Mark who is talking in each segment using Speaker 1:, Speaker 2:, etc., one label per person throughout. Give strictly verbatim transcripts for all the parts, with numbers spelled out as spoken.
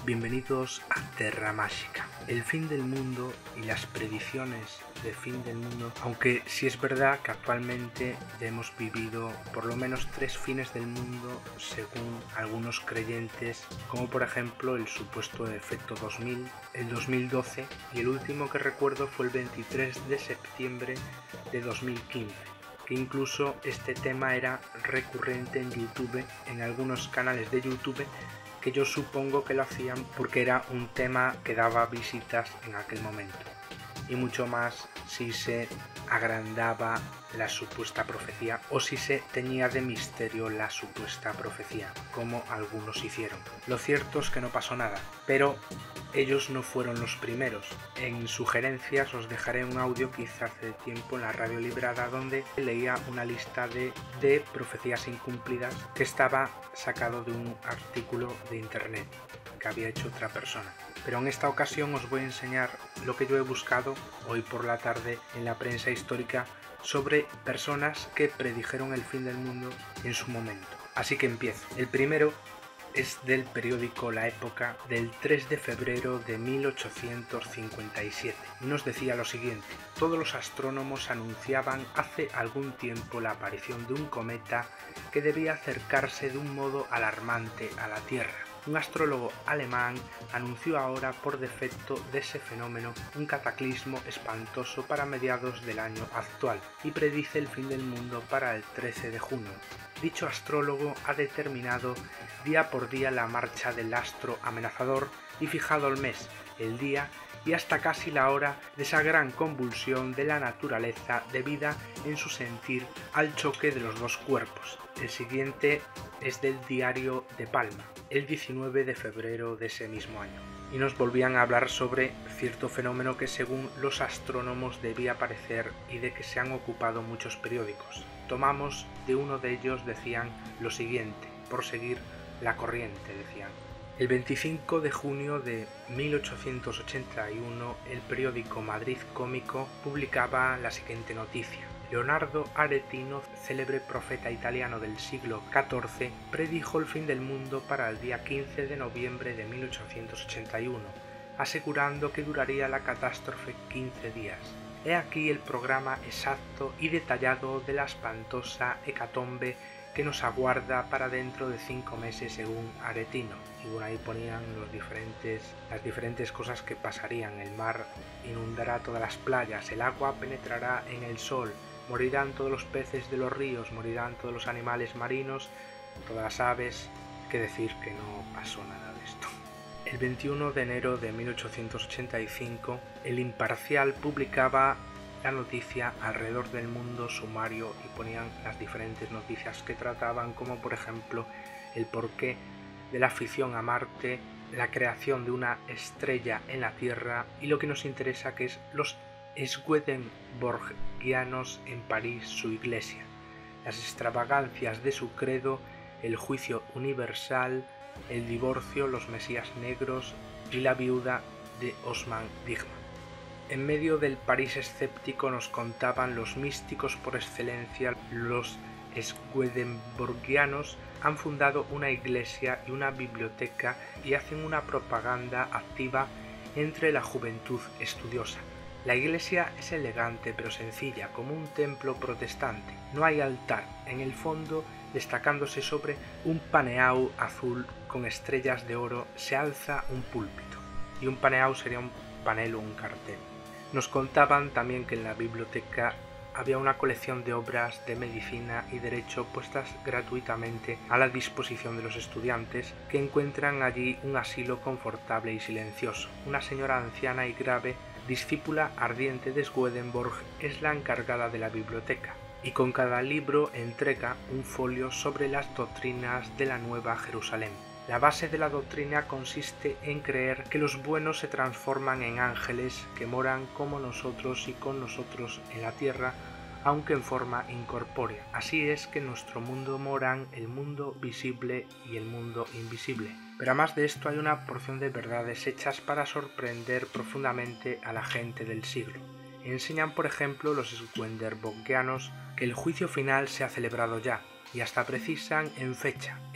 Speaker 1: Bienvenidos a Terra Mágica, el fin del mundo y las predicciones de fin del mundo, aunque sí es verdad que actualmente ya hemos vivido por lo menos tres fines del mundo según algunos creyentes, como por ejemplo el supuesto efecto dos mil, el dos mil doce y el último que recuerdo fue el veintitrés de septiembre de dos mil quince. Que incluso este tema era recurrente en YouTube, en algunos canales de YouTube, que yo supongo que lo hacían porque era un tema que daba visitas en aquel momento, y mucho más si se agrandaba la supuesta profecía o si se teñía de misterio la supuesta profecía, como algunos hicieron. Lo cierto es que no pasó nada, pero ellos no fueron los primeros. En sugerencias os dejaré un audio que hice hace tiempo en la Radio Librada donde leía una lista de, de profecías incumplidas que estaba sacado de un artículo de internet que había hecho otra persona. Pero en esta ocasión os voy a enseñar lo que yo he buscado hoy por la tarde en la prensa histórica sobre personas que predijeron el fin del mundo en su momento. Así que empiezo. El primero es del periódico La Época del tres de febrero de mil ochocientos cincuenta y siete y nos decía lo siguiente: todos los astrónomos anunciaban hace algún tiempo la aparición de un cometa que debía acercarse de un modo alarmante a la Tierra. Un astrólogo alemán anunció ahora por defecto de ese fenómeno un cataclismo espantoso para mediados del año actual y predice el fin del mundo para el trece de junio. Dicho astrólogo ha determinado día por día la marcha del astro amenazador y fijado el mes, el día y hasta casi la hora de esa gran convulsión de la naturaleza debida en su sentir al choque de los dos cuerpos. El siguiente es del diario de Palma, el diecinueve de febrero de ese mismo año, y nos volvían a hablar sobre cierto fenómeno que según los astrónomos debía aparecer y de que se han ocupado muchos periódicos. Tomamos de uno de ellos, decían, lo siguiente, por seguir la corriente, decían. El veinticinco de junio de mil ochocientos ochenta y uno, el periódico Madrid Cómico publicaba la siguiente noticia. Leonardo Aretino, célebre profeta italiano del siglo catorce, predijo el fin del mundo para el día quince de noviembre de mil ochocientos ochenta y uno, asegurando que duraría la catástrofe quince días. He aquí el programa exacto y detallado de la espantosa hecatombe que nos aguarda para dentro de cinco meses según Aretino. Y bueno, ahí ponían los diferentes, las diferentes cosas que pasarían. El mar inundará todas las playas, el agua penetrará en el sol, morirán todos los peces de los ríos, morirán todos los animales marinos, todas las aves. Qué decir que no pasó nada de esto. El veintiuno de enero de mil ochocientos ochenta y cinco, El Imparcial publicaba la noticia Alrededor del mundo sumario y ponían las diferentes noticias que trataban, como por ejemplo el porqué de la afición a Marte, la creación de una estrella en la Tierra y lo que nos interesa, que es los Swedenborgianos en París, su iglesia, las extravagancias de su credo, el juicio universal, el divorcio, los mesías negros y la viuda de Osman Digman. En medio del París escéptico nos contaban los místicos por excelencia, los Swedenborgianos han fundado una iglesia y una biblioteca y hacen una propaganda activa entre la juventud estudiosa. La iglesia es elegante pero sencilla, como un templo protestante. No hay altar, en el fondo, destacándose sobre un paneau azul con estrellas de oro, se alza un púlpito. Y un paneau sería un panel o un cartel. Nos contaban también que en la biblioteca había una colección de obras de medicina y derecho puestas gratuitamente a la disposición de los estudiantes, que encuentran allí un asilo confortable y silencioso. Una señora anciana y grave, discípula ardiente de Swedenborg, es la encargada de la biblioteca, y con cada libro entrega un folio sobre las doctrinas de la Nueva Jerusalén. La base de la doctrina consiste en creer que los buenos se transforman en ángeles que moran como nosotros y con nosotros en la tierra, aunque en forma incorpórea. Así es que en nuestro mundo moran el mundo visible y el mundo invisible. Pero además de esto hay una porción de verdades hechas para sorprender profundamente a la gente del siglo. Enseñan, por ejemplo, los Swedenborgianos que el juicio final se ha celebrado ya, y hasta precisan en fecha, en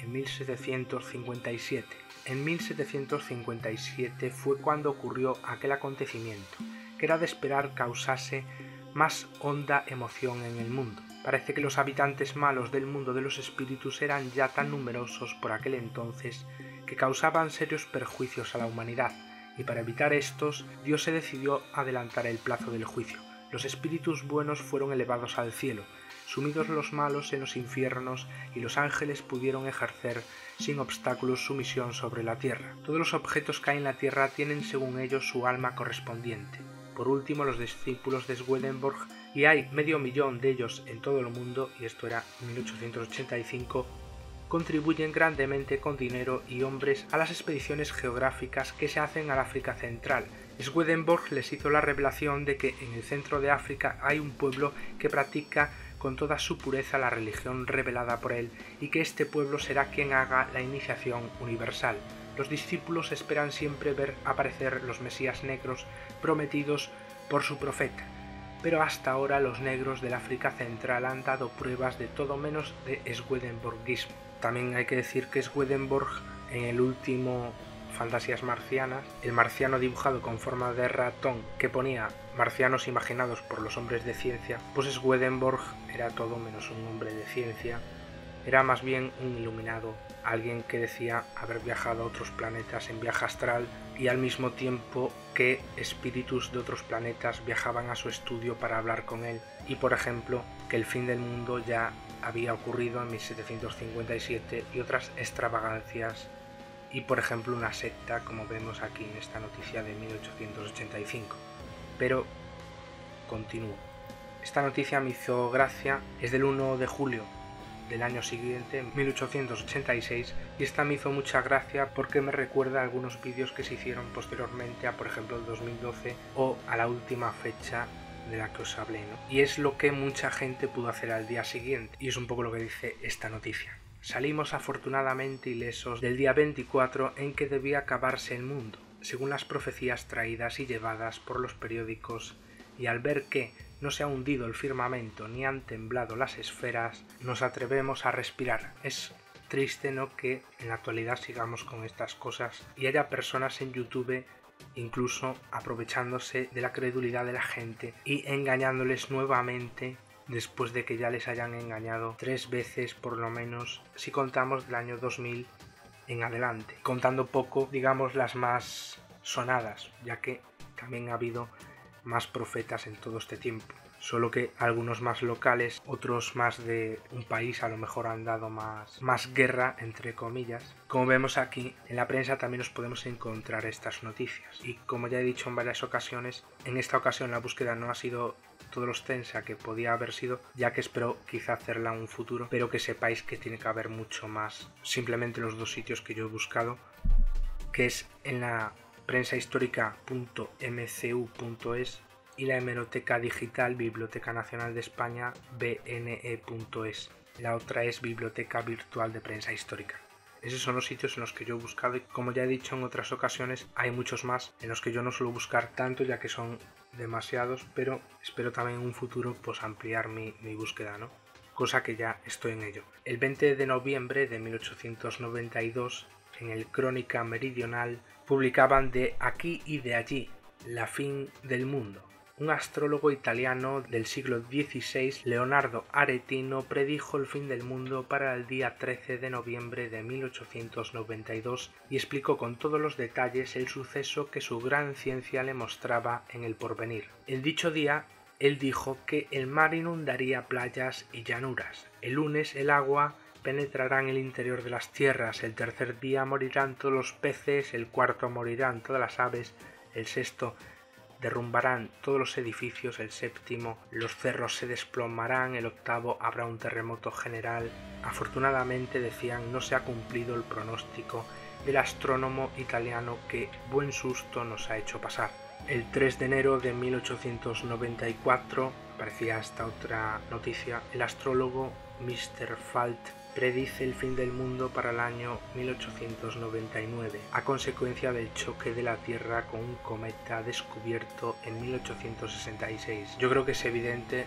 Speaker 1: en mil setecientos cincuenta y siete. En mil setecientos cincuenta y siete fue cuando ocurrió aquel acontecimiento, que era de esperar causase más honda emoción en el mundo. Parece que los habitantes malos del mundo de los espíritus eran ya tan numerosos por aquel entonces que causaban serios perjuicios a la humanidad, y para evitar estos, Dios se decidió adelantar el plazo del juicio. Los espíritus buenos fueron elevados al cielo, sumidos los malos en los infiernos, y los ángeles pudieron ejercer sin obstáculos su misión sobre la tierra. Todos los objetos que hay en la tierra tienen según ellos su alma correspondiente. Por último, los discípulos de Swedenborg, y hay medio millón de ellos en todo el mundo, y esto era en mil ochocientos ochenta y cinco, contribuyen grandemente con dinero y hombres a las expediciones geográficas que se hacen al África Central. Swedenborg les hizo la revelación de que en el centro de África hay un pueblo que practica con toda su pureza la religión revelada por él, y que este pueblo será quien haga la iniciación universal. Los discípulos esperan siempre ver aparecer los Mesías negros prometidos por su profeta, pero hasta ahora los negros del África Central han dado pruebas de todo menos de swedenborgismo. También hay que decir que Swedenborg, en el último Fantasías marcianas, el marciano dibujado con forma de ratón que ponía marcianos imaginados por los hombres de ciencia, pues Swedenborg era todo menos un hombre de ciencia, era más bien un iluminado, alguien que decía haber viajado a otros planetas en viaje astral, y al mismo tiempo que espíritus de otros planetas viajaban a su estudio para hablar con él, y por ejemplo que el fin del mundo ya había ocurrido en mil setecientos cincuenta y siete y otras extravagancias, y por ejemplo una secta como vemos aquí en esta noticia de mil ochocientos ochenta y cinco. Pero continúo. Esta noticia me hizo gracia, es del uno de julio del año siguiente, mil ochocientos ochenta y seis, y esta me hizo mucha gracia porque me recuerda a algunos vídeos que se hicieron posteriormente a, por ejemplo, el dos mil doce o a la última fecha de la que os hablé, ¿no? Y es lo que mucha gente pudo hacer al día siguiente, y es un poco lo que dice esta noticia. Salimos afortunadamente ilesos del día veinticuatro en que debía acabarse el mundo, según las profecías traídas y llevadas por los periódicos, y al ver que no se ha hundido el firmamento ni han temblado las esferas, nos atrevemos a respirar. Es triste, ¿no?, que en la actualidad sigamos con estas cosas y haya personas en YouTube incluso aprovechándose de la credulidad de la gente y engañándoles nuevamente después de que ya les hayan engañado tres veces por lo menos, si contamos del año dos mil en adelante, contando poco, digamos, las más sonadas, ya que también ha habido más profetas en todo este tiempo, solo que algunos más locales, otros más de un país a lo mejor han dado más, más guerra, entre comillas. Como vemos aquí, en la prensa también nos podemos encontrar estas noticias, y como ya he dicho en varias ocasiones, en esta ocasión la búsqueda no ha sido todo lo extensa que podía haber sido, ya que espero quizá hacerla en un futuro, pero que sepáis que tiene que haber mucho más. Simplemente los dos sitios que yo he buscado, que es en la prensahistórica punto m c u punto es y la hemeroteca digital Biblioteca Nacional de España b n e punto es. La otra es Biblioteca Virtual de Prensa Histórica. Esos son los sitios en los que yo he buscado, y como ya he dicho en otras ocasiones, hay muchos más en los que yo no suelo buscar tanto, ya que son demasiados, pero espero también en un futuro pues ampliar mi, mi búsqueda, ¿no? Cosa que ya estoy en ello. El veinte de noviembre de mil ochocientos noventa y dos, en el Crónica Meridional, publicaban de aquí y de allí, la fin del mundo. Un astrólogo italiano del siglo dieciséis, Leonardo Aretino, predijo el fin del mundo para el día trece de noviembre de mil ochocientos noventa y dos y explicó con todos los detalles el suceso que su gran ciencia le mostraba en el porvenir. En dicho día, él dijo que el mar inundaría playas y llanuras. El lunes el agua penetrará en el interior de las tierras, el tercer día morirán todos los peces, el cuarto morirán todas las aves, el sexto derrumbarán todos los edificios, el séptimo los cerros se desplomarán, el octavo habrá un terremoto general. Afortunadamente, decían, no se ha cumplido el pronóstico del astrónomo italiano que buen susto nos ha hecho pasar. El tres de enero de mil ochocientos noventa y cuatro, parecía esta otra noticia, el astrólogo mister Falt predice el fin del mundo para el año mil ochocientos noventa y nueve, a consecuencia del choque de la Tierra con un cometa descubierto en mil ochocientos sesenta y seis. Yo creo que es evidente,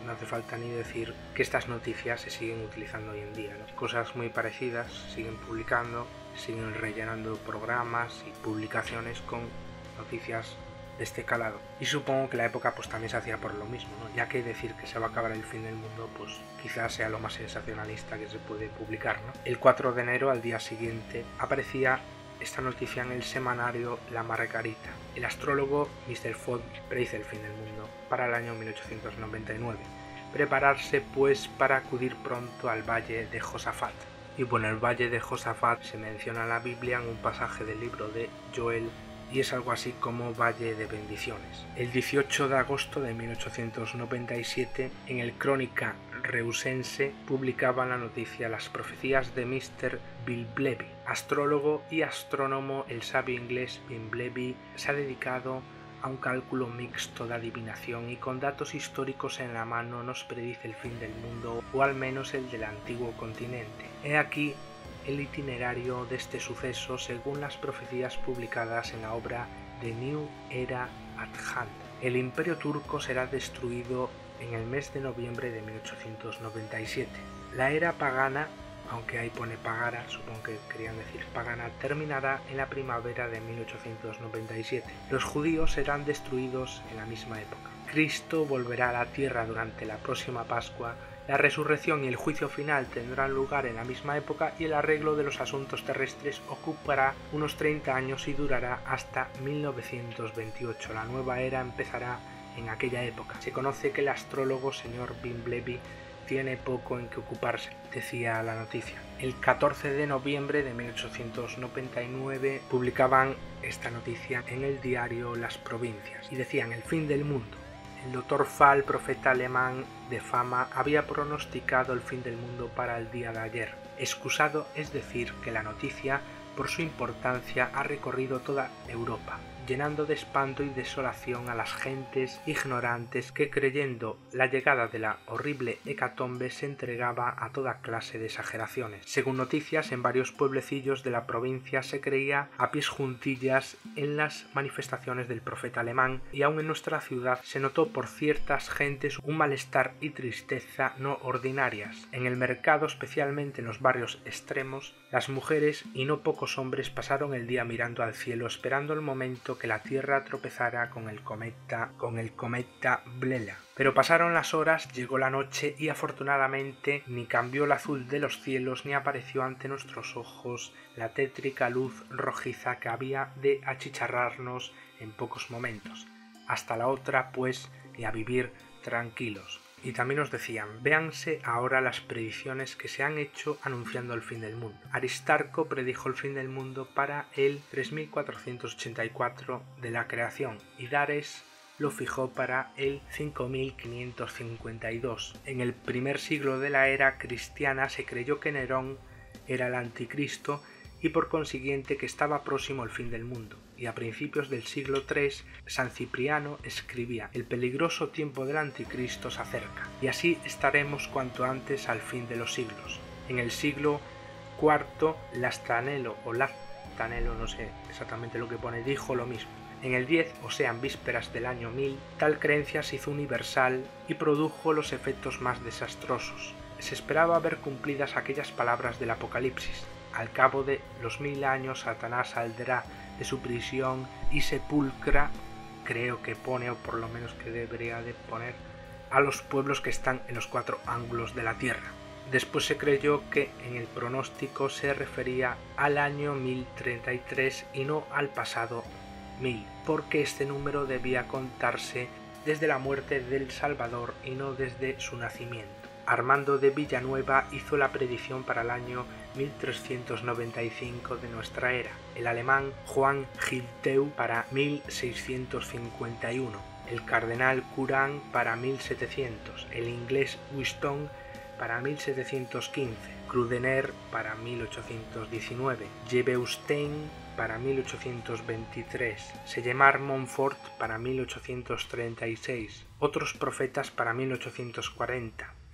Speaker 1: no hace falta ni decir que estas noticias se siguen utilizando hoy en día, ¿no? Cosas muy parecidas siguen publicando, siguen rellenando programas y publicaciones con noticias de este calado. Y supongo que la época pues también se hacía por lo mismo, ¿no? Ya que decir que se va a acabar el fin del mundo pues quizás sea lo más sensacionalista que se puede publicar, ¿no? El cuatro de enero, al día siguiente, aparecía esta noticia en el semanario La Margarita. El astrólogo mister Fogg predice el fin del mundo para el año mil ochocientos noventa y nueve. Prepararse pues para acudir pronto al valle de Josafat. Y bueno, el valle de Josafat se menciona en la Biblia en un pasaje del libro de Joel y es algo así como Valle de Bendiciones. El dieciocho de agosto de mil ochocientos noventa y siete, en el Crónica Reusense, publicaban la noticia Las profecías de mister Bilbleby. Astrólogo y astrónomo, el sabio inglés Bilbleby se ha dedicado a un cálculo mixto de adivinación y con datos históricos en la mano nos predice el fin del mundo, o al menos el del antiguo continente. He aquí el itinerario de este suceso según las profecías publicadas en la obra de New Era at Hand. El imperio turco será destruido en el mes de noviembre de mil ochocientos noventa y siete. La era pagana, aunque ahí pone pagara, supongo que querían decir pagana, terminará en la primavera de mil ochocientos noventa y siete. Los judíos serán destruidos en la misma época. Cristo volverá a la tierra durante la próxima Pascua. La resurrección y el juicio final tendrán lugar en la misma época y el arreglo de los asuntos terrestres ocupará unos treinta años y durará hasta mil novecientos veintiocho. La nueva era empezará en aquella época. Se conoce que el astrólogo señor Bilbleby tiene poco en que ocuparse, decía la noticia. El catorce de noviembre de mil ochocientos noventa y nueve publicaban esta noticia en el diario Las Provincias y decían: el fin del mundo. El doctor Fall, profeta alemán de fama, había pronosticado el fin del mundo para el día de ayer. Excusado es decir que la noticia, por su importancia, ha recorrido toda Europa, llenando de espanto y desolación a las gentes ignorantes que, creyendo la llegada de la horrible hecatombe, se entregaba a toda clase de exageraciones. Según noticias, en varios pueblecillos de la provincia se creía a pies juntillas en las manifestaciones del profeta alemán, y aun en nuestra ciudad se notó por ciertas gentes un malestar y tristeza no ordinarias. En el mercado, especialmente en los barrios extremos, las mujeres y no pocos hombres pasaron el día mirando al cielo, esperando el momento que la Tierra tropezara con el cometa con el cometa Blela. Pero pasaron las horas, llegó la noche y afortunadamente ni cambió el azul de los cielos ni apareció ante nuestros ojos la tétrica luz rojiza que había de achicharrarnos en pocos momentos. Hasta la otra, pues, y a vivir tranquilos. Y también nos decían: véanse ahora las predicciones que se han hecho anunciando el fin del mundo. Aristarco predijo el fin del mundo para el tres mil cuatrocientos ochenta y cuatro de la creación y Dares lo fijó para el cinco mil quinientos cincuenta y dos. En el primer siglo de la era cristiana se creyó que Nerón era el anticristo y por consiguiente que estaba próximo el fin del mundo. Y a principios del siglo tercero, San Cipriano escribía: el peligroso tiempo del anticristo se acerca, y así estaremos cuanto antes al fin de los siglos. En el siglo cuarto, Lastanelo o Lastanelo, no sé exactamente lo que pone, dijo lo mismo. En el diez, o sea, en vísperas del año mil, tal creencia se hizo universal y produjo los efectos más desastrosos. Se esperaba ver cumplidas aquellas palabras del Apocalipsis: al cabo de los mil años Satanás saldrá de su prisión y sepulcra, creo que pone, o por lo menos que debería de poner, a los pueblos que están en los cuatro ángulos de la tierra. Después se creyó que en el pronóstico se refería al año mil treinta y tres y no al pasado mil, porque este número debía contarse desde la muerte del Salvador y no desde su nacimiento. Armando de Villanueva hizo la predicción para el año mil trescientos noventa y cinco de nuestra era, el alemán Juan Gilteu para mil seiscientos cincuenta y uno, el cardenal Curán para mil setecientos, el inglés Whiston para mil setecientos quince, Krudener para mil ochocientos diecinueve, Jebeustein para mil ochocientos veintitrés, Sellemar Montfort para mil ochocientos treinta y seis, otros profetas para mil ochocientos cuarenta,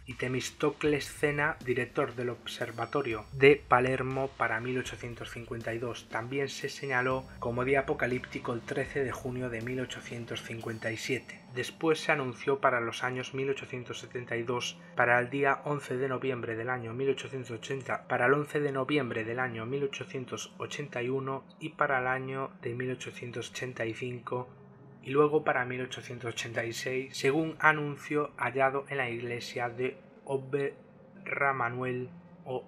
Speaker 1: y Temístocles Cena, director del Observatorio de Palermo para mil ochocientos cincuenta y dos. También se señaló como día apocalíptico el trece de junio de mil ochocientos cincuenta y siete. Después se anunció para los años mil ochocientos setenta y dos, para el día once de noviembre del año mil ochocientos ochenta, para el once de noviembre del año mil ochocientos ochenta y uno y para el año de mil ochocientos ochenta y cinco, y luego para mil ochocientos ochenta y seis, según anuncio hallado en la iglesia de Oberramanuel o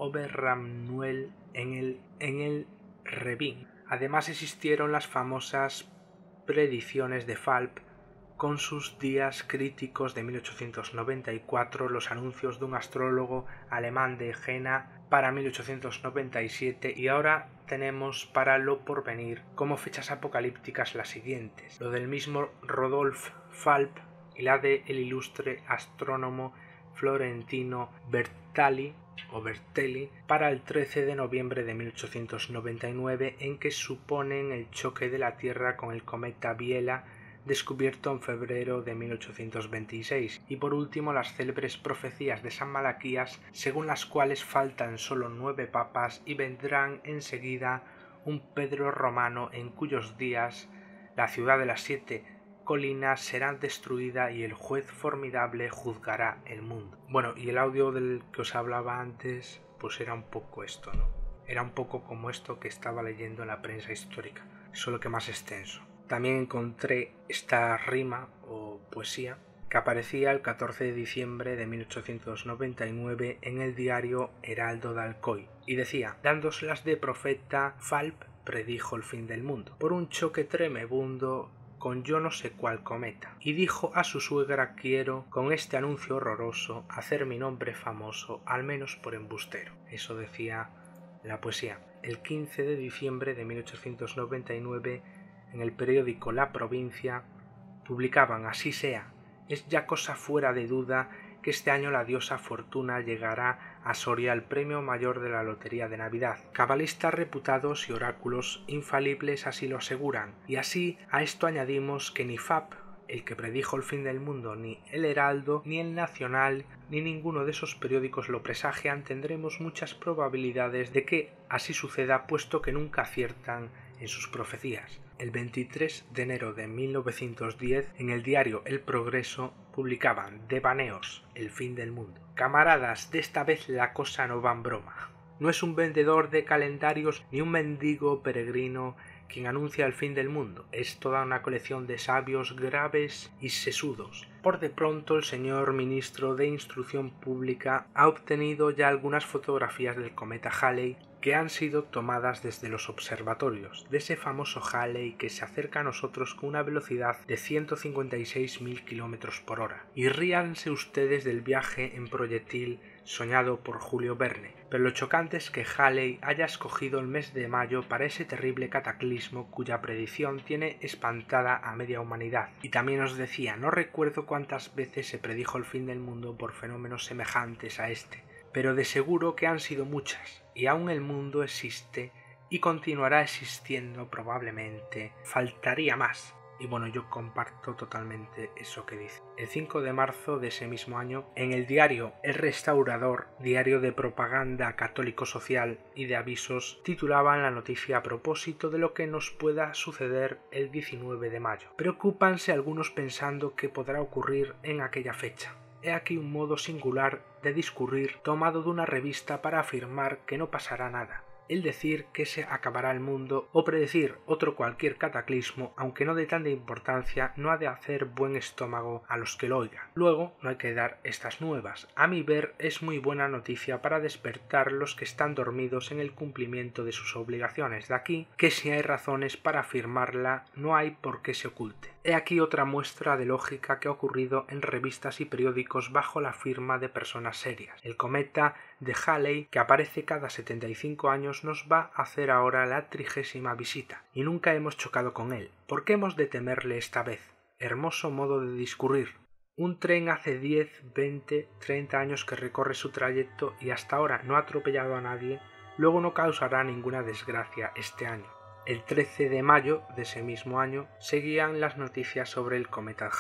Speaker 1: Oberramnuel en el, en el Rebín. Además existieron las famosas predicciones de Falb con sus días críticos de mil ochocientos noventa y cuatro, los anuncios de un astrólogo alemán de Jena para mil ochocientos noventa y siete, y ahora tenemos para lo porvenir como fechas apocalípticas las siguientes: lo del mismo Rodolphe Falb y la de el ilustre astrónomo florentino Bertali o Bertelli para el trece de noviembre de mil ochocientos noventa y nueve, en que suponen el choque de la Tierra con el cometa Biela, descubierto en febrero de mil ochocientos veintiséis, y por último las célebres profecías de San Malaquías, según las cuales faltan solo nueve papas y vendrán enseguida un Pedro romano, en cuyos días la ciudad de las siete colinas será destruida y el juez formidable juzgará el mundo. Bueno, y el audio del que os hablaba antes pues era un poco esto, ¿no? Era un poco como esto que estaba leyendo en la prensa histórica, solo que más extenso. También encontré esta rima o poesía que aparecía el catorce de diciembre de mil ochocientos noventa y nueve en el diario Heraldo de Alcoy, y decía: dándoselas de profeta, Falb predijo el fin del mundo por un choque tremebundo con yo no sé cuál cometa, y dijo a su suegra: quiero con este anuncio horroroso hacer mi nombre famoso, al menos por embustero. Eso decía la poesía. El quince de diciembre de mil ochocientos noventa y nueve, en el periódico La Provincia, publicaban: así sea, es ya cosa fuera de duda que este año la diosa Fortuna llegará a Soria el premio mayor de la lotería de Navidad. Cabalistas reputados y oráculos infalibles así lo aseguran, y así a esto añadimos que ni Fab, el que predijo el fin del mundo, ni el Heraldo, ni el Nacional, ni ninguno de esos periódicos lo presagian. Tendremos muchas probabilidades de que así suceda, puesto que nunca aciertan en sus profecías. El veintitrés de enero de mil novecientos diez, en el diario El Progreso, publicaban: devaneos, el fin del mundo. Camaradas, de esta vez la cosa no va en broma. No es un vendedor de calendarios ni un mendigo peregrino quien anuncia el fin del mundo, es toda una colección de sabios graves y sesudos. Por de pronto el señor ministro de Instrucción Pública ha obtenido ya algunas fotografías del cometa Halley que han sido tomadas desde los observatorios, de ese famoso Halley que se acerca a nosotros con una velocidad de ciento cincuenta y seis mil kilómetros por hora. Y ríanse ustedes del viaje en proyectil soñado por Julio Verne, pero lo chocante es que Halley haya escogido el mes de mayo para ese terrible cataclismo cuya predicción tiene espantada a media humanidad. Y también os decía, no recuerdo cuántas veces se predijo el fin del mundo por fenómenos semejantes a este, pero de seguro que han sido muchas, y aún el mundo existe y continuará existiendo probablemente. Faltaría más. Y bueno, yo comparto totalmente eso que dice. El cinco de marzo de ese mismo año, en el diario El Restaurador, diario de propaganda católico-social y de avisos, titulaban la noticia a propósito de lo que nos pueda suceder el diecinueve de mayo. Preocúpanse algunos pensando qué podrá ocurrir en aquella fecha. He aquí un modo singular de discurrir tomado de una revista para afirmar que no pasará nada. El decir que se acabará el mundo o predecir otro cualquier cataclismo, aunque no de tanta importancia, no ha de hacer buen estómago a los que lo oigan. Luego no hay que dar estas nuevas. A mi ver es muy buena noticia para despertar los que están dormidos en el cumplimiento de sus obligaciones. De aquí que si hay razones para afirmarla, no hay por qué se oculte. He aquí otra muestra de lógica que ha ocurrido en revistas y periódicos bajo la firma de personas serias. El cometa de Halley, que aparece cada setenta y cinco años, nos va a hacer ahora la trigésima visita, y nunca hemos chocado con él. ¿Por qué hemos de temerle esta vez? Hermoso modo de discurrir. Un tren hace diez, veinte, treinta años que recorre su trayecto y hasta ahora no ha atropellado a nadie, luego no causará ninguna desgracia este año. El trece de mayo de ese mismo año seguían las noticias sobre el cometa Halley.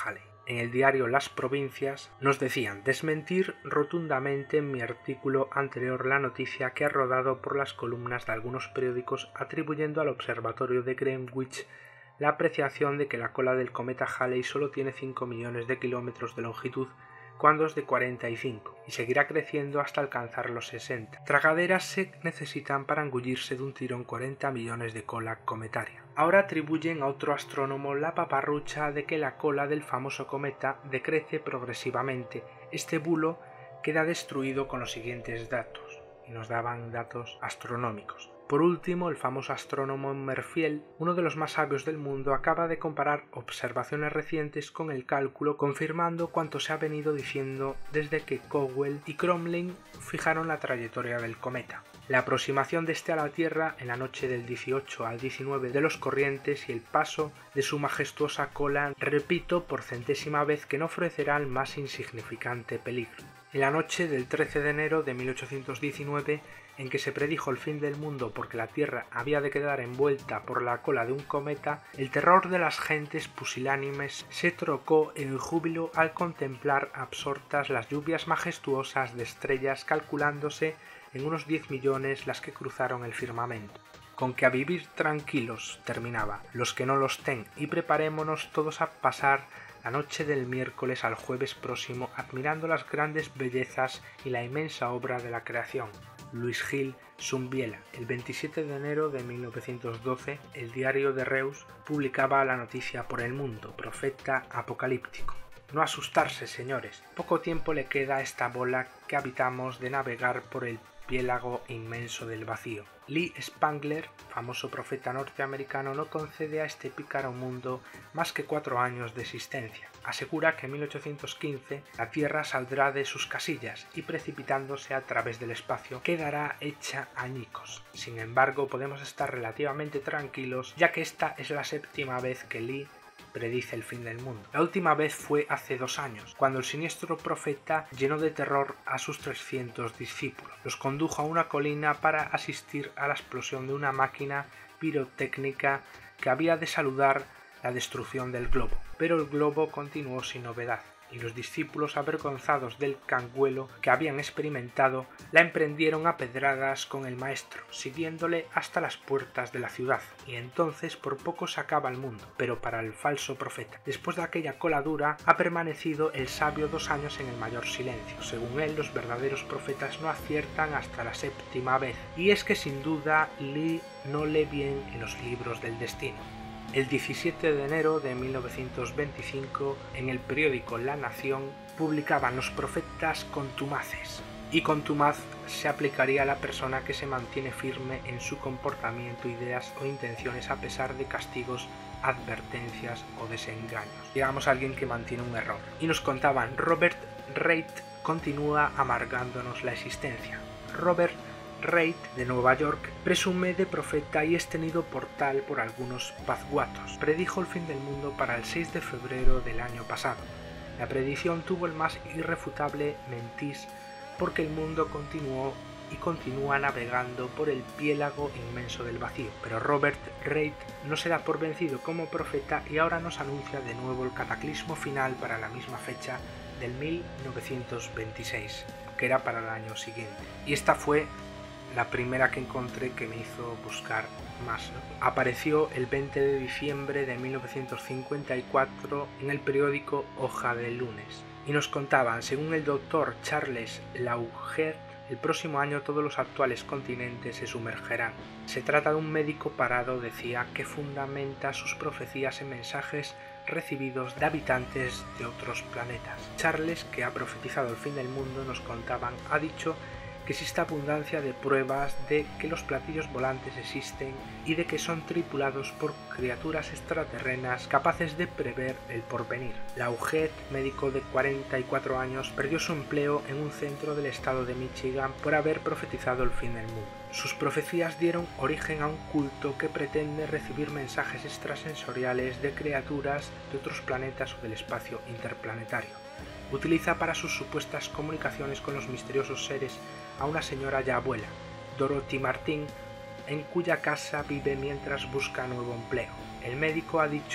Speaker 1: en el diario Las Provincias, nos decían desmentir rotundamente en mi artículo anterior la noticia que ha rodado por las columnas de algunos periódicos atribuyendo al observatorio de Greenwich la apreciación de que la cola del cometa Halley solo tiene cinco millones de kilómetros de longitud cuando es de cuarenta y cinco, y seguirá creciendo hasta alcanzar los sesenta. Tragaderas se necesitan para engullirse de un tirón cuarenta millones de cola cometaria. Ahora atribuyen a otro astrónomo la paparrucha de que la cola del famoso cometa decrece progresivamente. Este bulo queda destruido con los siguientes datos, y nos daban datos astronómicos. Por último, el famoso astrónomo Merfield, uno de los más sabios del mundo, acaba de comparar observaciones recientes con el cálculo, confirmando cuanto se ha venido diciendo desde que Cowell y Crommelin fijaron la trayectoria del cometa. La aproximación de este a la Tierra en la noche del dieciocho al diecinueve de los corrientes y el paso de su majestuosa cola, repito por centésima vez, que no ofrecerá el más insignificante peligro. En la noche del trece de enero de mil ochocientos diecinueve, en que se predijo el fin del mundo porque la Tierra había de quedar envuelta por la cola de un cometa, el terror de las gentes pusilánimes se trocó en júbilo al contemplar absortas las lluvias majestuosas de estrellas, calculándose en unos diez millones las que cruzaron el firmamento. Con que a vivir tranquilos, terminaba, los que no los ten, y preparémonos todos a pasar la noche del miércoles al jueves próximo admirando las grandes bellezas y la inmensa obra de la creación. Luis Gil Zumbiela. El veintisiete de enero de mil novecientos doce, el diario de Reus publicaba la noticia por El Mundo, profeta apocalíptico. No asustarse, señores, poco tiempo le queda a esta bola que habitamos de navegar por el piélago inmenso del vacío. Lee Spangler, famoso profeta norteamericano, no concede a este pícaro mundo más que cuatro años de existencia. Asegura que en mil ochocientos quince la Tierra saldrá de sus casillas y precipitándose a través del espacio quedará hecha añicos. Sin embargo, podemos estar relativamente tranquilos ya que esta es la séptima vez que Lee predice el fin del mundo. La última vez fue hace dos años, cuando el siniestro profeta llenó de terror a sus trescientos discípulos. Los condujo a una colina para asistir a la explosión de una máquina pirotécnica que había de saludar la destrucción del globo. Pero el globo continuó sin novedad, y los discípulos, avergonzados del canguelo que habían experimentado, la emprendieron a pedradas con el maestro, siguiéndole hasta las puertas de la ciudad, y entonces por poco se acaba el mundo. Pero para el falso profeta, después de aquella coladura, ha permanecido el sabio dos años en el mayor silencio. Según él, los verdaderos profetas no aciertan hasta la séptima vez, y es que sin duda Lee no lee bien en los libros del destino. El diecisiete de enero de mil novecientos veinticinco, en el periódico La Nación, publicaban los profetas contumaces, y contumaz se aplicaría a la persona que se mantiene firme en su comportamiento, ideas o intenciones a pesar de castigos, advertencias o desengaños. Digamos alguien que mantiene un error. Y nos contaban, Robert Reid continúa amargándonos la existencia. Robert Reid, de Nueva York, presume de profeta y es tenido por tal por algunos pazguatos. Predijo el fin del mundo para el seis de febrero del año pasado. La predicción tuvo el más irrefutable mentís porque el mundo continuó y continúa navegando por el piélago inmenso del vacío. Pero Robert Reid no se da por vencido como profeta y ahora nos anuncia de nuevo el cataclismo final para la misma fecha del mil novecientos veintiséis, que era para el año siguiente. Y esta fue la primera que encontré que me hizo buscar más, ¿no? Apareció el veinte de diciembre de mil novecientos cincuenta y cuatro en el periódico Hoja del Lunes y nos contaban, según el doctor Charles Lauger, el próximo año todos los actuales continentes se sumergerán. Se trata de un médico parado, decía, que fundamenta sus profecías en mensajes recibidos de habitantes de otros planetas. Charles, que ha profetizado el fin del mundo, nos contaban, ha dicho que existe abundancia de pruebas de que los platillos volantes existen y de que son tripulados por criaturas extraterrenas capaces de prever el porvenir. Lauget, médico de cuarenta y cuatro años, perdió su empleo en un centro del estado de Michigan por haber profetizado el fin del mundo. Sus profecías dieron origen a un culto que pretende recibir mensajes extrasensoriales de criaturas de otros planetas o del espacio interplanetario. Utiliza para sus supuestas comunicaciones con los misteriosos seres a una señora ya abuela, Dorothy Martin, en cuya casa vive mientras busca nuevo empleo. El médico ha dicho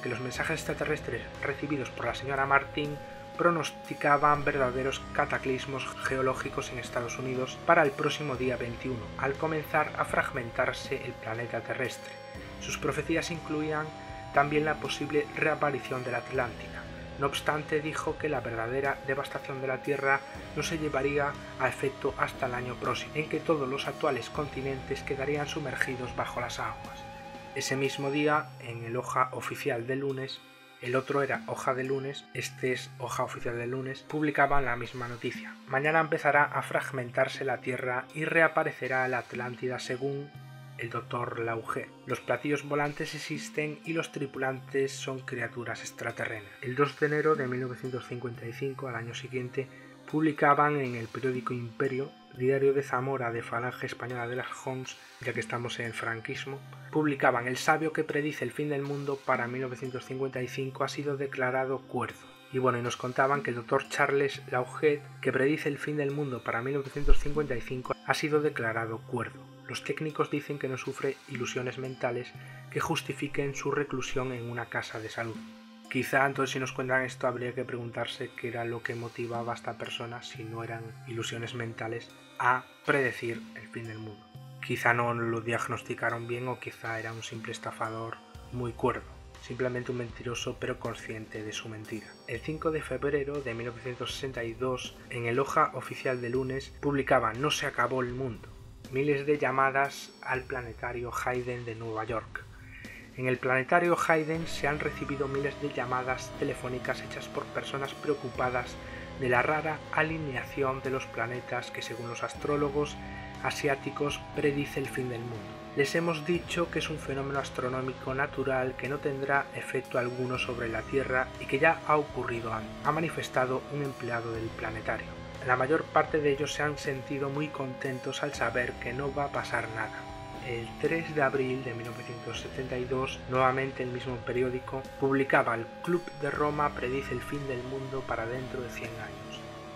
Speaker 1: que los mensajes extraterrestres recibidos por la señora Martin pronosticaban verdaderos cataclismos geológicos en Estados Unidos para el próximo día veintiuno, al comenzar a fragmentarse el planeta terrestre. Sus profecías incluían también la posible reaparición de la Atlántida. No obstante, dijo que la verdadera devastación de la Tierra no se llevaría a efecto hasta el año próximo, en que todos los actuales continentes quedarían sumergidos bajo las aguas. Ese mismo día, en el Hoja Oficial del lunes, el otro era Hoja de lunes, este es Hoja Oficial del lunes, publicaban la misma noticia. Mañana empezará a fragmentarse la Tierra y reaparecerá la Atlántida según el doctor Lauget. Los platillos volantes existen y los tripulantes son criaturas extraterrenas. El dos de enero de mil novecientos cincuenta y cinco, al año siguiente, publicaban en el periódico Imperio, diario de Zamora de Falange Española de las Hons, ya que estamos en el franquismo, publicaban: el sabio que predice el fin del mundo para mil novecientos cincuenta y cinco ha sido declarado cuerdo. Y bueno, y nos contaban que el doctor Charles Lauget, que predice el fin del mundo para mil novecientos cincuenta y cinco, ha sido declarado cuerdo. Los técnicos dicen que no sufre ilusiones mentales que justifiquen su reclusión en una casa de salud. Quizá entonces, si nos cuentan esto, habría que preguntarse qué era lo que motivaba a esta persona, si no eran ilusiones mentales, a predecir el fin del mundo. Quizá no lo diagnosticaron bien, o quizá era un simple estafador muy cuerdo, simplemente un mentiroso pero consciente de su mentira. El cinco de febrero de mil novecientos sesenta y dos, en el Hoja Oficial de lunes, publicaba: no se acabó el mundo. Miles de llamadas al planetario Hayden de Nueva York. En el planetario Hayden se han recibido miles de llamadas telefónicas hechas por personas preocupadas de la rara alineación de los planetas que, según los astrólogos asiáticos, predice el fin del mundo. Les hemos dicho que es un fenómeno astronómico natural que no tendrá efecto alguno sobre la Tierra y que ya ha ocurrido antes, ha manifestado un empleado del planetario. La mayor parte de ellos se han sentido muy contentos al saber que no va a pasar nada. El tres de abril de mil novecientos setenta y dos, nuevamente el mismo periódico, publicaba: el Club de Roma predice el fin del mundo para dentro de cien años.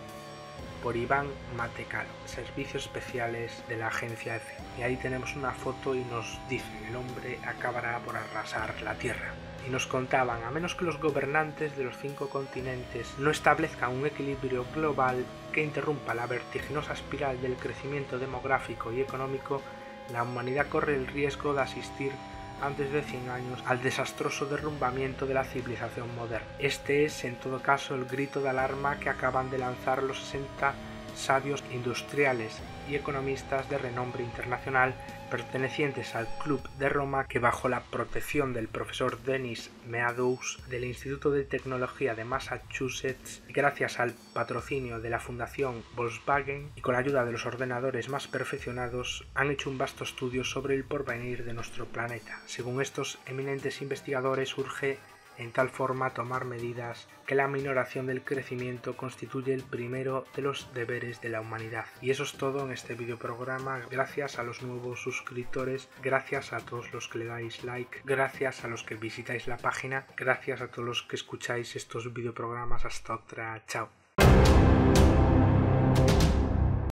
Speaker 1: Por Iván Matecalo, Servicios Especiales de la Agencia F. Y ahí tenemos una foto y nos dicen: el hombre acabará por arrasar la Tierra. Y nos contaban: a menos que los gobernantes de los cinco continentes no establezcan un equilibrio global que interrumpa la vertiginosa espiral del crecimiento demográfico y económico, la humanidad corre el riesgo de asistir antes de cien años al desastroso derrumbamiento de la civilización moderna. Este es, en todo caso, el grito de alarma que acaban de lanzar los sesenta sabios industriales y economistas de renombre internacional pertenecientes al Club de Roma, que, bajo la protección del profesor Dennis Meadows del Instituto de Tecnología de Massachusetts, y gracias al patrocinio de la Fundación Volkswagen y con la ayuda de los ordenadores más perfeccionados, han hecho un vasto estudio sobre el porvenir de nuestro planeta. Según estos eminentes investigadores, urge en tal forma tomar medidas que la minoración del crecimiento constituye el primero de los deberes de la humanidad. Y eso es todo en este videoprograma. Gracias a los nuevos suscriptores, gracias a todos los que le dais like, gracias a los que visitáis la página, gracias a todos los que escucháis estos videoprogramas. Hasta otra, chao.